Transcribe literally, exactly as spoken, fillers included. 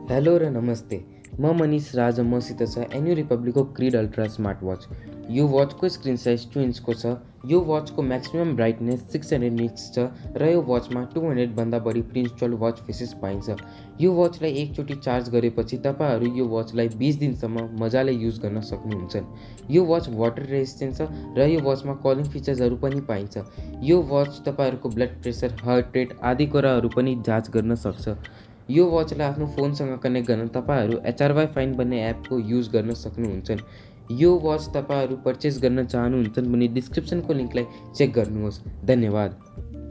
Hello र नमस्ते। म मनीष राज मसित छ एन्यू रिपब्लिकको क्रीड अल्ट्रा स्मार्टवॉच। यो वॉचको स्क्रिन साइज टू इन्चको छ। यो वॉचको maximum brightness six hundred nits छ र यो वॉचमा टू हन्ड्रेड भन्दा बढी प्रिन्स्टल वॉच फेसेस पाइन्छ। यो वॉचलाई एकचोटि चार्ज गरेपछि तपाईहरू यो वॉचलाई बीस दिनसम्म मजाले युज गर्न सक्नुहुन्छ। यो वॉच वाटर रेजिस्टेन्ट छ र यो वॉचमा कलिङ फिचर्सहरू पनि पाइन्छ। यो वॉच तपाईहरूको ब्लड प्रेसर, हार्ट रेट आदि कुराहरू पनि जाँच गर्न सक्छ। यो वॉचलाई आफ्नो फोनसँग कनेक्ट गर्न तपाईहरू एचआरवाई फाइन भन्ने एपको युज गर्न सक्नुहुन्छ। यो वॉच तपाईहरू परचेस गर्न चाहनुहुन्छ भने डिस्क्रिप्सनको लिङ्कलाई चेक गर्नुहोस्। धन्यवाद।